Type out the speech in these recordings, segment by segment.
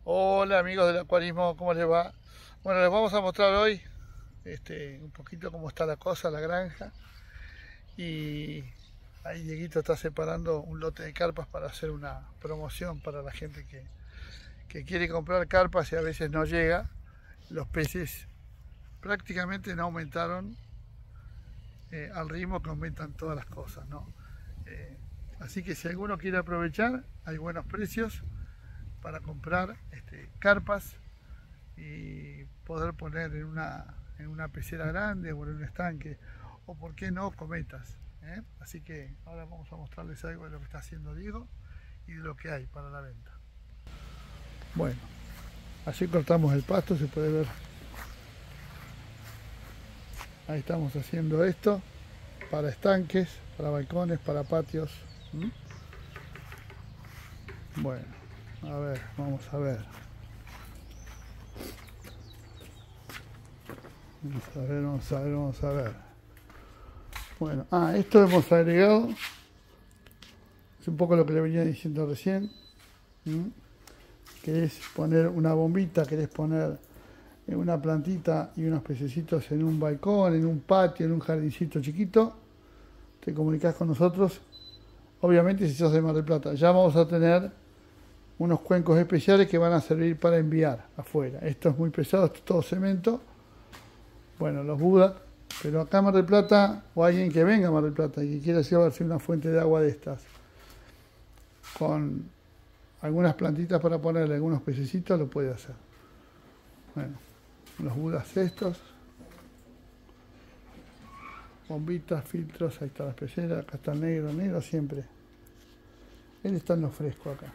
Hola amigos del acuarismo, ¿cómo les va? Bueno, les vamos a mostrar hoy un poquito cómo está la cosa, la granja. Y ahí Dieguito está separando un lote de carpas para hacer una promoción para la gente que quiere comprar carpas y a veces no llega. Los peces prácticamente no aumentaron al ritmo que aumentan todas las cosas, ¿no? Eh, Así que si alguno quiere aprovechar, hay buenos precios para comprar carpas y poder poner en una pecera grande o en un estanque, o por qué no, cometas. Así que ahora vamos a mostrarles algo de lo que está haciendo Diego y de lo que hay para la venta. Bueno, así cortamos el pasto, se puede ver. Ahí estamos haciendo esto para estanques, para balcones, para patios. Bueno, a ver, vamos a ver. Vamos a ver, vamos a ver, vamos a ver. Bueno, esto hemos agregado, es un poco lo que le venía diciendo recién. Querés poner una bombita, querés poner una plantita y unos pececitos en un balcón, en un patio, en un jardincito chiquito, te comunicás con nosotros. Obviamente si sos de Mar del Plata, ya vamos a tener unos cuencos especiales que van a servir para enviar afuera. Esto es muy pesado, esto es todo cemento. Bueno, los Buda, pero acá en Mar del Plata, o alguien que venga a Mar del Plata y que quiera llevarse una fuente de agua de estas, con algunas plantitas para ponerle algunos pececitos, lo puede hacer. Bueno, los Budas estos, bombitas, filtros, ahí está la pecera, acá está el negro siempre. Él está en lo fresco acá.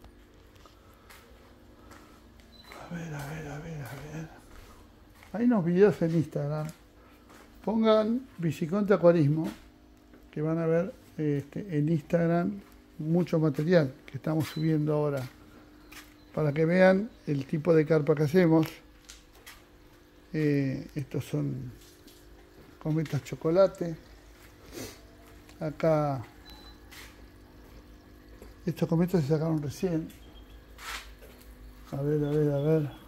A ver, a ver, a ver, a ver. Hay unos videos en Instagram. Pongan Biciconte Acuarismo, que van a ver en Instagram mucho material que estamos subiendo ahora, para que vean el tipo de carpa que hacemos. Estos son cometas chocolate. Acá estos cometas se sacaron recién. A ver, a ver, a ver.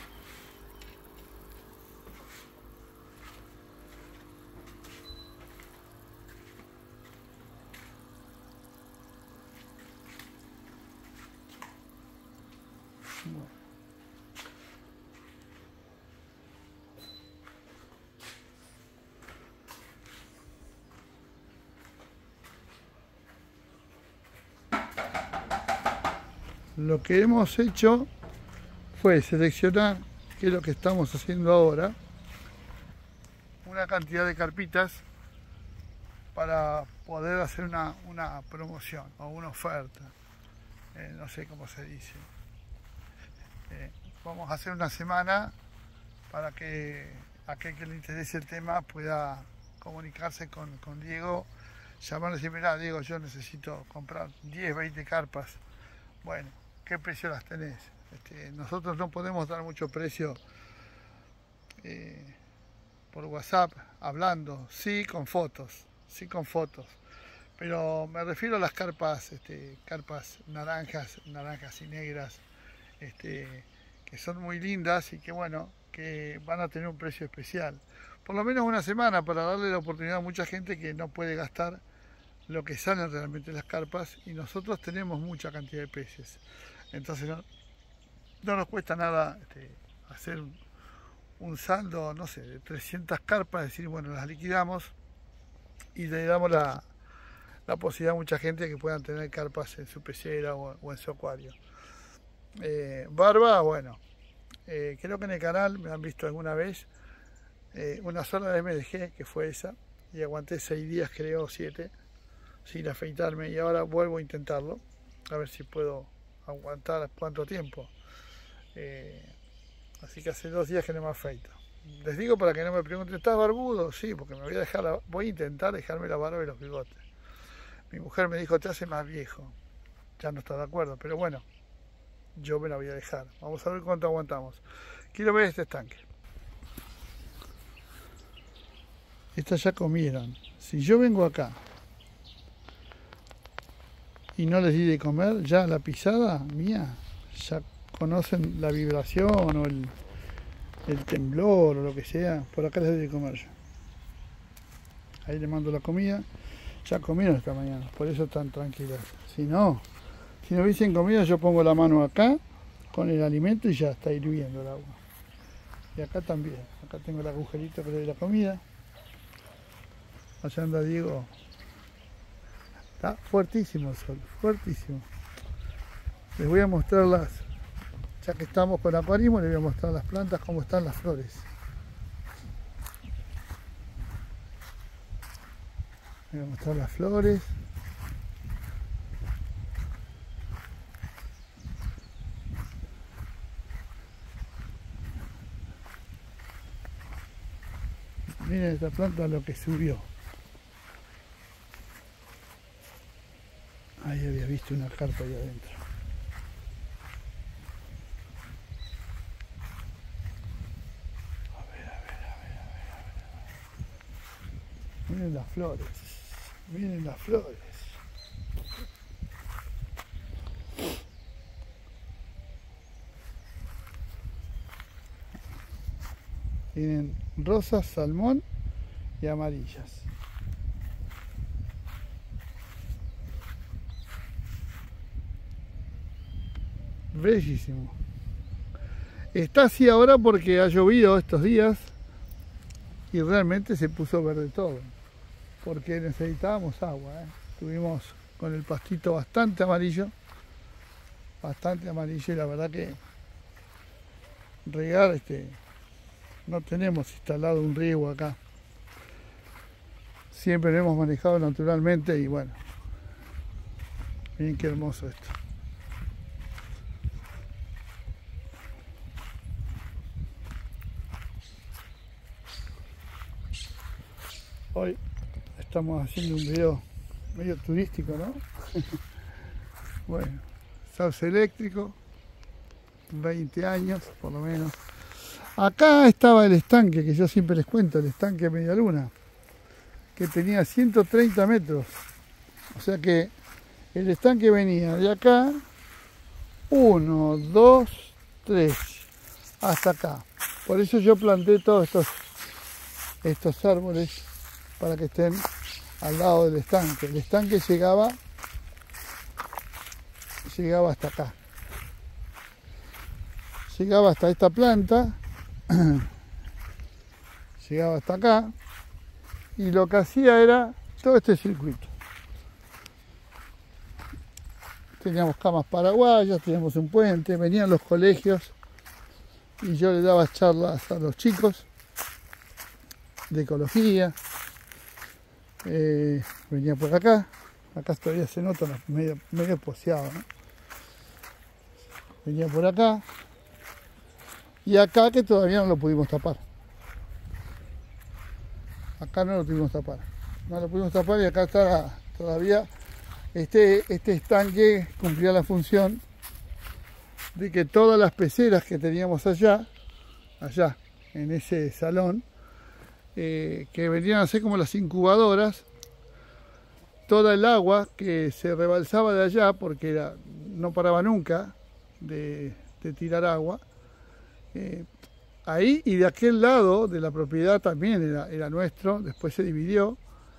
Lo que hemos hecho fue seleccionar, que es lo que estamos haciendo ahora, una cantidad de carpitas para poder hacer una promoción o una oferta, no sé cómo se dice. Vamos a hacer una semana para que aquel que le interese el tema pueda comunicarse con Diego, llamarle y decir, mirá Diego, yo necesito comprar 10, 20 carpas. Bueno, ¿qué precio las tenés? Nosotros no podemos dar mucho precio por WhatsApp hablando, sí con fotos, pero me refiero a las carpas, carpas naranjas y negras, que son muy lindas y que bueno, que van a tener un precio especial. Por lo menos una semana para darle la oportunidad a mucha gente que no puede gastar lo que salen realmente las carpas, y nosotros tenemos mucha cantidad de peces. Entonces no nos cuesta nada hacer un saldo, no sé, de 300 carpas, decir, bueno, las liquidamos y le damos la posibilidad a mucha gente que puedan tener carpas en su pecera o en su acuario. Barba, bueno, creo que en el canal me han visto alguna vez, una sola vez me dejé, que fue esa, y aguanté 6 días, creo, 7, sin afeitarme, y ahora vuelvo a intentarlo, a ver si puedo aguantar cuánto tiempo. Así que hace 2 días que no me afeito. Les digo para que no me pregunten, ¿estás barbudo? Sí, porque me voy a dejar voy a intentar dejarme la barba y los bigotes. Mi mujer me dijo, te hace más viejo. Ya no está de acuerdo, pero bueno, yo me la voy a dejar. Vamos a ver cuánto aguantamos. Quiero ver este estanque. Estas ya comieron. Si yo vengo acá y no les di de comer, ya la pisada mía ya conocen la vibración o el temblor o lo que sea, por acá les doy de comer yo. Ahí le mando la comida. Ya comieron esta mañana, por eso están tranquilas. Si no hubiesen comido, yo pongo la mano acá con el alimento y ya está hirviendo el agua. Y acá también, acá tengo el agujerito que le doy la comida. Allá anda Diego. Está fuertísimo el sol, fuertísimo. Les voy a mostrar ya que estamos con acuarismo, les voy a mostrar las plantas, cómo están las flores. Les voy a mostrar las flores. Miren esta planta lo que subió. Ahí había visto una carpa ahí adentro. A ver. Miren las flores. Miren las flores. Tienen rosas, salmón y amarillas. Bellísimo. Está así ahora porque ha llovido estos días y realmente se puso verde todo, porque necesitábamos agua, ¿eh? Estuvimos con el pastito bastante amarillo y la verdad que regar no tenemos instalado un riego acá. Siempre lo hemos manejado naturalmente y bueno, miren qué hermoso esto. Hoy estamos haciendo un video medio turístico, ¿no? Bueno, sauce eléctrico, 20 años por lo menos. Acá estaba el estanque que yo siempre les cuento, el estanque Media Luna, que tenía 130 metros. O sea que el estanque venía de acá, 1, 2, 3, hasta acá. Por eso yo planté todos estos árboles para que estén al lado del estanque. El estanque llegaba hasta acá. Llegaba hasta esta planta, llegaba hasta acá, y lo que hacía era todo este circuito. Teníamos camas paraguayas, teníamos un puente, venían los colegios y yo le daba charlas a los chicos de ecología. Venía por acá todavía se nota medio poseado, ¿no? Venía por acá y acá que todavía no lo pudimos tapar. Acá no lo pudimos tapar, y acá está todavía este estanque. Cumplía la función de que todas las peceras que teníamos allá en ese salón, que venían a ser como las incubadoras, toda el agua que se rebalsaba de allá, porque no paraba nunca de tirar agua, ahí y de aquel lado de la propiedad también era nuestro, después se dividió.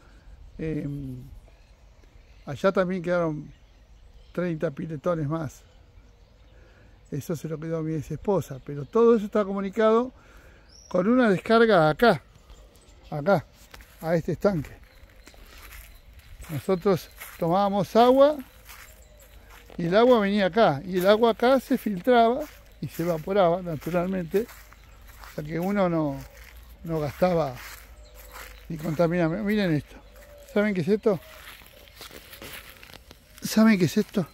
Allá también quedaron 30 piletones más. Eso se lo quedó a mi ex esposa, pero todo eso está comunicado con una descarga acá, a este estanque. Nosotros tomábamos agua y el agua venía acá, y el agua acá se filtraba y se evaporaba naturalmente, o sea que uno no gastaba ni contaminaba. Miren esto, ¿saben qué es esto? ¿Saben qué es esto?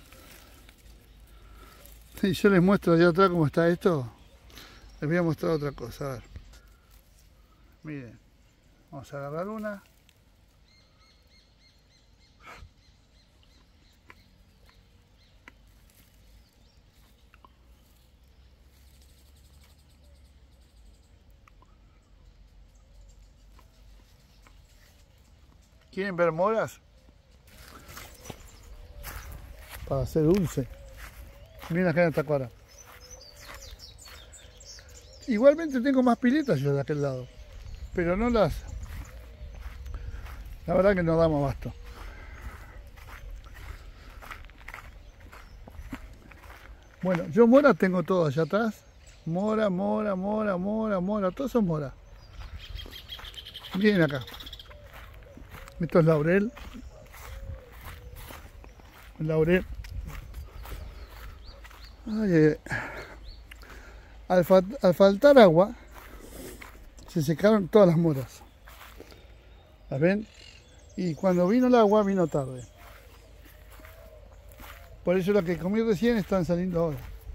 Si yo les muestro allá atrás cómo está esto, les voy a mostrar otra cosa. A ver. Miren, vamos a agarrar una. ¿Quieren ver moras? Para hacer dulce. Miren acá en esta cuadra. Igualmente tengo más piletas yo de aquel lado, pero no las... La verdad que no damos abasto. Bueno, yo mora tengo todo allá atrás. Mora, todos son mora. Miren acá. Esto es laurel. Laurel. Ay, al faltar agua, se secaron todas las moras. ¿Las ven? Y cuando vino el agua, vino tarde. Por eso lo que comí recién están saliendo ahora.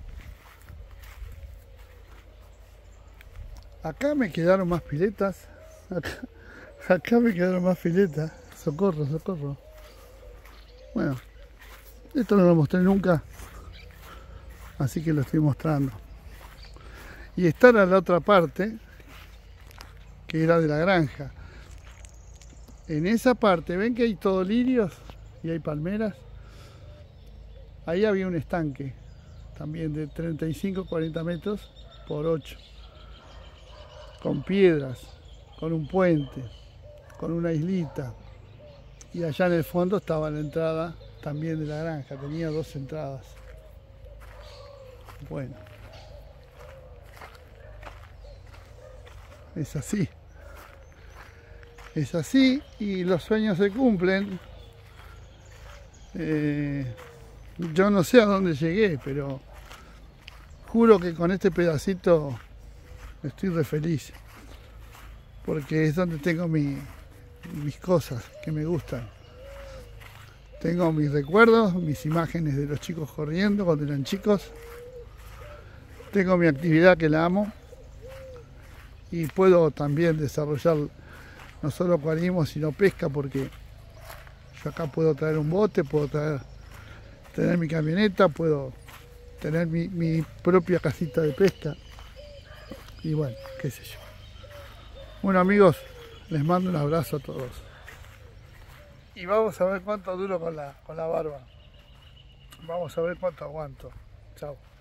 Acá me quedaron más piletas. Acá me quedaron más piletas. Socorro, socorro. Bueno, esto no lo mostré nunca. Así que lo estoy mostrando. Y estar a la otra parte, que era de la granja. En esa parte, ven que hay todo lirios y hay palmeras. Ahí había un estanque, también de 35-40 metros por 8. Con piedras, con un puente, con una islita. Y allá en el fondo estaba la entrada también de la granja, tenía 2 entradas. Bueno, es así y los sueños se cumplen. Yo no sé a dónde llegué, pero juro que con este pedacito estoy re feliz, porque es donde tengo mis cosas que me gustan. Tengo mis recuerdos, mis imágenes de los chicos corriendo cuando eran chicos. Tengo mi actividad que la amo y puedo también desarrollar no solo acuarismo sino pesca, porque yo acá puedo traer un bote, puedo tener mi camioneta, puedo tener mi propia casita de pesca y bueno, qué sé yo. Bueno amigos, les mando un abrazo a todos y vamos a ver cuánto duro con la barba. Vamos a ver cuánto aguanto. Chao.